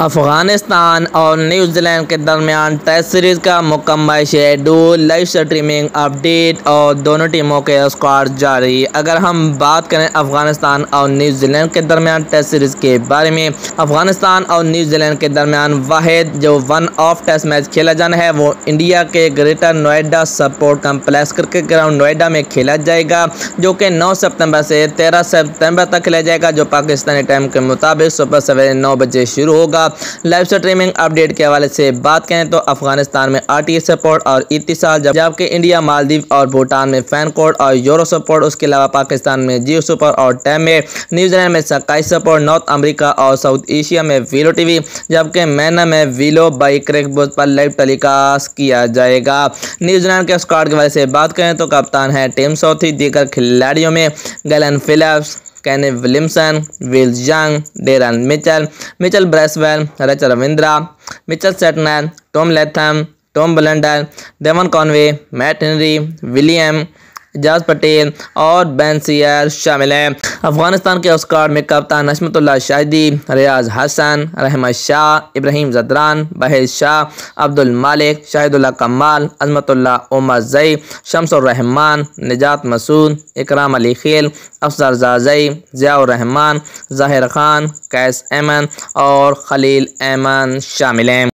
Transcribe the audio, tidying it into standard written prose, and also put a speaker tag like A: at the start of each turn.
A: अफगानिस्तान और न्यूजीलैंड के दरमियान टेस्ट सीरीज का मुकम्मल शेड्यूल, लाइव स्ट्रीमिंग अपडेट और दोनों टीमों के स्क्वाड जारी। अगर हम बात करें अफगानिस्तान और न्यूजीलैंड के दरमियान टेस्ट सीरीज के बारे में, अफगानिस्तान और न्यूजीलैंड के दरमियान वाहिद जो वन ऑफ टेस्ट मैच खेला जाना है वो इंडिया के greater Noida sport complex cricket ground Noida में खेला जाएगा, जो कि 9 सितंबर से 13 सितंबर तक खेला जाएगा, जो पाकिस्तानी टाइम के मुताबिक सुबह सवेरे 9 बजे शुरू होगा। लाइव स्ट्रीमिंग अपडेट के हवाले से बात करें तो अफगानिस्तान में आरटीए सपोर्ट और इत्तिसाल, जबकि इंडिया, मालदीव और भूटान में फैन कोड और यूरो सपोर्ट। उसके अलावा पाकिस्तान में जियो सुपर और टैम में, न्यूजीलैंड में स्काई सपोर्ट, नॉर्थ अमेरिका और साउथ एशिया में वीलो टीवी, जबकि मैना में वीलो बाई क्रिकबॉक्स पर लाइव टेलीकास्ट किया जाएगा। न्यूजीलैंड के स्क्वाड के हवाले से बात करें तो कप्तान है टिम साउथी। दीगर खिलाड़ियों में Glenn Phillips, Kane Williamson, Will Young, Daryl Mitchell, Michael Bracewell, Rachin Ravindra, Mitchell Santner, Tom Latham, Tom Blundell, Devon Conway, Matt Henry, William Ajaz Patel और बेन सियर शामिल हैं। अफगानिस्तान के स्क्वाड में कप्तान हशमतुल्लाह शाहिदी, रियाज हसन, रहमत शाह, इब्राहिम जदरान, बहेज शाह, अब्दुल मालिक, शाहिदुल्लाह कमाल, अजमतुल्लाह उमर जई, शमसुर रहमान, निजात मसूद, इकराम अली खेल, अफसर जाजई, जियाउर रहमान, ज़ाहिर खान, कैस एमन और खलील एमन शामिल हैं।